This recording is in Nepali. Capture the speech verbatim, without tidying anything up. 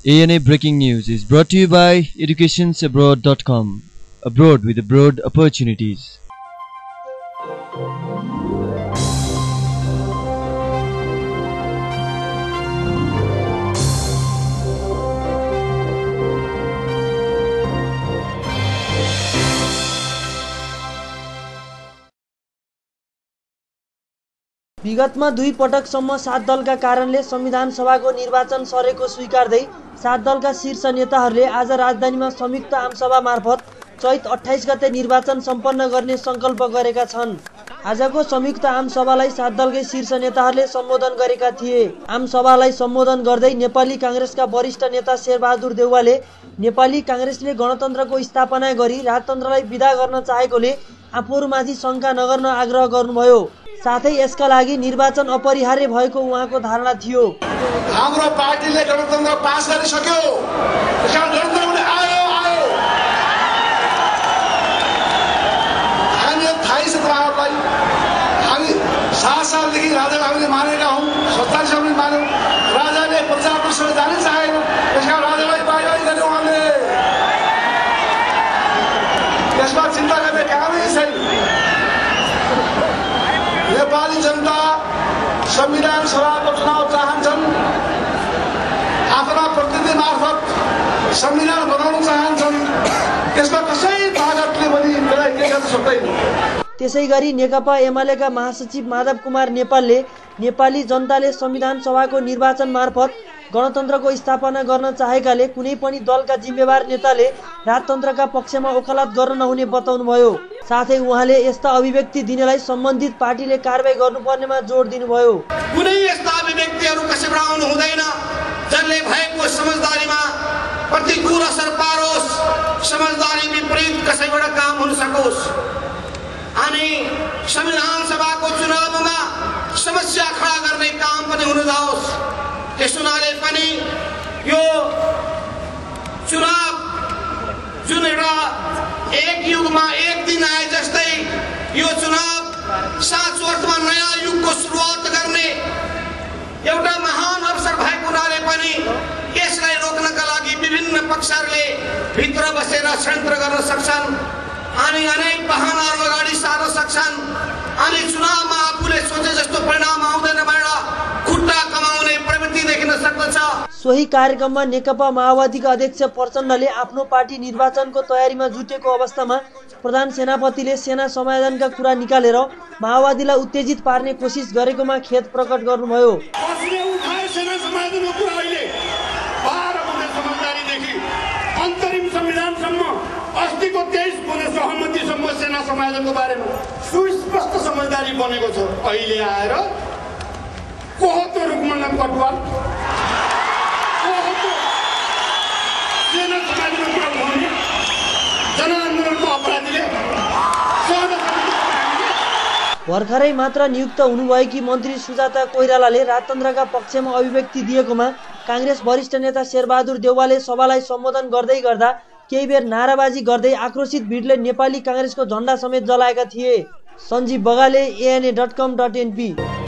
A N A Breaking News is brought to you by educations abroad dot com. Abroad with abroad opportunities. विगतमा दुई पटकसम्म सात दलका कारणले संविधान सभाको निर्वाचन सरेको स्वीकार्दै सात दलका शीर्ष नेताहरूले आज राजधानीमा संयुक्त आमसभा मार्फत चैत अट्ठाइस गते निर्वाचन सम्पन्न गर्ने संकल्प गरेका छन्। आजको संयुक्त आमसभालाई सात दलकै शीर्ष नेताहरूले सम्बोधन गरेका थिए। आमसभालाई सम्बोधन गर्दै नेपाली कांग्रेसका वरिष्ठ नेता शेरबहादुर देउवाले नेपाली कांग्रेसले गणतन्त्रको स्थापना गरी राजतन्त्रलाई विदा गर्न चाहेकोले आफूहरूमाथि शंका नगर्न आग्रह गर्नुभयो। साथै यसका लागि निर्वाचन अपरिहार्य भएको उहाँको धारणा थियो। हाम्रो पार्टीले गणतन्त्र पास गरिसक्यो, त्यसकारण गणतन्त्र आयो आयो हामी थाहै छ तपाईँहरूलाई। हामी सात सालदेखि राजालाई हामीले मानेका हौँ, सत्ताइस सालमा मान्यौँ। राजाले पचास वर्षमा जानै चाहेन, त्यसकारण राजालाई बाहिर गर्यौँ हामीले। यसमा चिन्ता गर्ने कामै छैन। नेपाली जनता संविधान सभाको चुनाव चाहन्छन्, आफ्ना प्रतिनिधि मार्फत संविधान बनाउन चाहन्छन्। त्यसमा कसै तागतले पनि त्यसलाई के गर्न सक्दैन। त्यसैगरी नेकपा एमालेका महासचिव माधव कुमार नेपालले नेपाली जनताले संविधान सभाको निर्वाचन मार्फत गणतन्त्रको स्थापना गर्न चाहेकाले कुनै पनि दलका जिम्मेवार नेताले राजतन्त्रका पक्षमा वकालत गर्न नहुने बताउनुभयो। साथै उहाँले यस्ता अभिव्यक्ति दिनेलाई सम्बन्धित पार्टीले कारबाही गर्नुपर्नेमा जोड दिनुभयो। कुनै यस्ता अभिव्यक्तिहरू कसैबाट आउनु हुँदैन जसले भएको समझदारीमा प्रतिकूल असर पारोस्, समझदारी विपरीत कसैबाट काम हुन सकोस्। अनि संविधान सभाको चुनावमा समस्या खडा गर्ने काम पनि हुन जाओस्। त्यस हुनाले पनि यो चुनाव जुन एउटा एक युगमा एक दिन आए जस्तै यो चुनाव सात अर्थमा नयाँ युगको सुरुवात गर्ने एउटा महान अवसर भएको हुनाले पनि यसलाई रोक्नका लागि विभिन्न पक्षहरूले भित्र बसेर षड्यन्त्र गर्न सक्छन् अनि अनेक बहानाहरू अगाडि सार्न सक्छन् अनि चुनावमा आफूले सोचे जस्तो परिणाम आउँदैन भनेर खुट्टा कमाउने प्रवृत्ति देखिन सक्दछ। सोही कार्यक्रममा नेकपा माओवादीका अध्यक्ष प्रचण्डले आफ्नो पार्टी निर्वाचनको तयारीमा जुटेको अवस्थामा प्रधान सेनापतिले सेना समायोजनका कुरा निकालेर माओवादीलाई उत्तेजित पार्ने कोसिस गरेकोमा खेद प्रकट गर्नुभयो। अस्तिको तेइस बुँदे सहमतिसम्म सेना समायोजनको बारेमा सुस्पष्ट समझदारी बनेको छ। अहिले आएर कोहतो रुकमण्ड कटवाल कोहतो सेना समायोजनको कुरा उठाउने जनआन्दोलनको अपराधीले भर्खरै मात्र नियुक्त हुनुभएकी मन्त्री सुजाता कोइरालाले राजतन्त्रका पक्षमा अभिव्यक्ति दिएकोमा कांग्रेस वरिष्ठ नेता शेरबहादुर देउवाले सभालाई सम्बोधन गर्दै गर्दा केही बेर नाराबाजी गर्दै आक्रोशित भिडले नेपाली कांग्रेसको झण्डा समेत जलाएका थिए। Sanjeev Bagale A N A dot com dot N P।